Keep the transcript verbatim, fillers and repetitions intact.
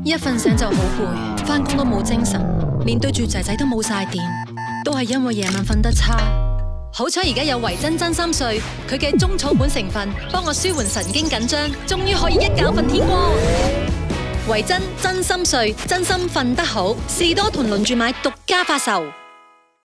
一瞓醒就好攰，翻工都冇精神，面對住仔仔都冇晒電，都係因為夜晚瞓得差。好彩而家有維珍真心睡，佢嘅中草本成分幫我舒緩神經緊張，終於可以一覺瞓天光。維珍真心睡，真心瞓得好，士多屯輪住買獨家發售。